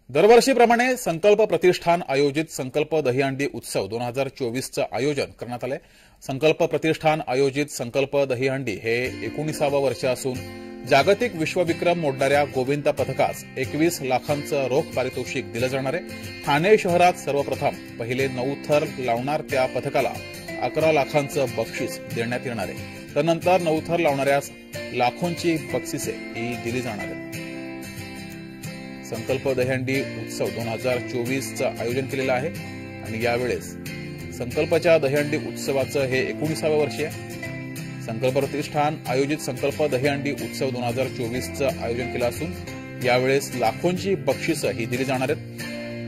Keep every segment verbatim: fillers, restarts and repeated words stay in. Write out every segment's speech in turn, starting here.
दरवर्षीप्रमाणे संकल्प प्रतिष्ठान आयोजित संकल्प दहीहंडी उत्सव दोन हजार चोवीसचं आयोजन करण्यात आलंय। संकल्प प्रतिष्ठान आयोजित संकल्प दहीहंडी हे एकोणीसावं वर्ष असून जागतिक विश्वविक्रम मोडणाऱ्या गोविंदा पथकास एकवीस लाखांचं रोख पारितोषिक दिलं जाणार आहे। ठाणे शहरात सर्वप्रथम पहिले नऊ थर लावणार त्या पथकाला अकरा लाखांचं बक्षीस देण्यात येणार आहे। त्यानंतर नऊ थर लावणाऱ्यास लाखोंची बक्षिसे ही दिली जाणार आहेत। संकल्प दहीहंडी उत्सव दोन हजार चोवीसचं आयोजन केलेलं आहे आणि यावेळेस संकल्पच्या दहीहंडी उत्सवाचं हे एकोणीसावं वर्ष आहे। संकल्प प्रतिष्ठान आयोजित संकल्प दहीहंडी उत्सव दोन हजार चोवीसचं आयोजन केलं असून यावेळेस लाखोंची बक्षिसं ही दिली जाणार आहेत।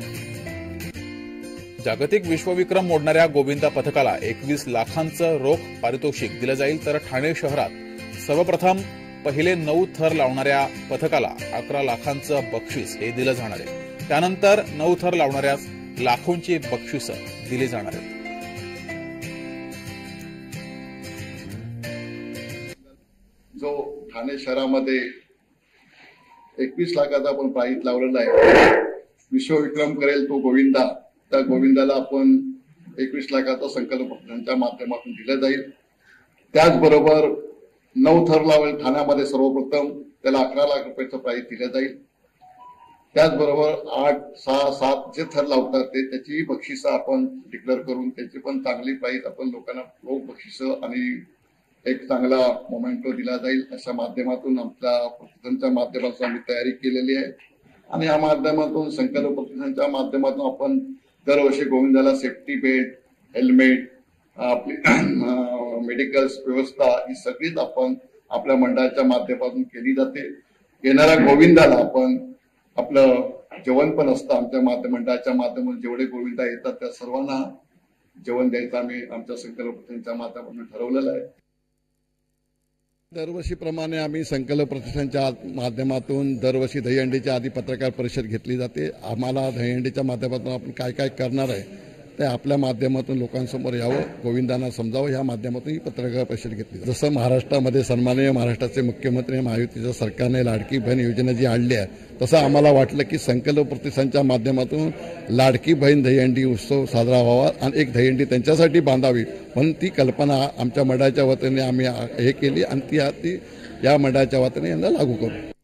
जागतिक विश्वविक्रम मोडणाऱ्या गोविंदा पथकाला एकवीस लाखांचं रोख पारितोषिक दिलं जाईल, तर ठाणे शहरात सर्वप्रथम पहिले नऊ थर लावणाऱ्या पथकाला अकरा लाखांचं बक्षीस हे दिलं जाणार आहे। त्यानंतर नऊ थर लावणाऱ्यास लाखोंची बक्षिसं दिली जाणार आहेत। जो ठाणे शहरामध्ये एकवीस लाखाचा आपण प्राईज लावलेला आहे, विश्वविक्रम करेल तो गोविंदा, त्या गोविंदाला आपण एकवीस लाखाचा संकल्प त्यांच्या माध्यमातून दिला जाईल। त्याचबरोबर नऊ थर लावेल ठाण्यामध्ये सर्वप्रथम त्याला अकरा लाख रुपयाचं प्राईज दिलं जाईल। त्याचबरोबर आठ सहा सात जे थर लावतात ते त्याची बक्षिसं आपण डिक्लेअर करून त्याची पण चांगली प्राईज आपण लोकांना रोख बक्षिसं आणि एक चांगला मोमेंटो दिला जाईल। अशा माध्यमातून आपल्या प्रतिष्ठानच्या माध्यमातून आम्ही तयारी केलेली आहे आणि या माध्यमातून संकल्प प्रतिष्ठानच्या माध्यमातून आपण दरवर्षी गोविंदाला सेफ्टी बेल्ट, हेल्मेट, आपली मेडिकल व्यवस्था ही सगळीच आपण आपल्या मंडळाच्या माध्यमातून केली जाते। येणाऱ्या गोविंदाला आपण आपलं जेवण पण असतं आमच्या मंडळाच्या माध्यमातून, जेवढे गोविंदा येतात त्या सर्वांना जेवण द्यायचं आम्ही आमच्या संकल्प प्रतिष्ठानच्या माध्यमातून ठरवलेलं आहे। दरवर्षीप्रमाणे आम्ही संकल्प प्रतिष्ठानच्या माध्यमातून दरवर्षी दहीहंडीच्या आधी पत्रकार परिषद घेतली जाते। आम्हाला दहीहंडीच्या माध्यमातून आपण काय काय करणार आहे ते आपल्या माध्यमातून लोकांसमोर यावं, गोविंदांना समजावं, या माध्यमातून ही पत्रकार परिषद घेतली। जसं महाराष्ट्रामध्ये सन्माननीय महाराष्ट्राचे मुख्यमंत्री महायुतीच्या सरकारने लाडकी बहीण योजना जी आणली आहे, तसं आम्हाला वाटलं की संकल्प प्रतिष्ठानच्या माध्यमातून लाडकी बहीण दहीहंडी उत्सव साजरा व्हावा आणि एक दहीहंडी त्यांच्यासाठी बांधावी, म्हणून ती कल्पना आमच्या मंडळाच्या वतीने आम्ही हे केली आणि ती या मंडळाच्या वतीने यांना लागू करू।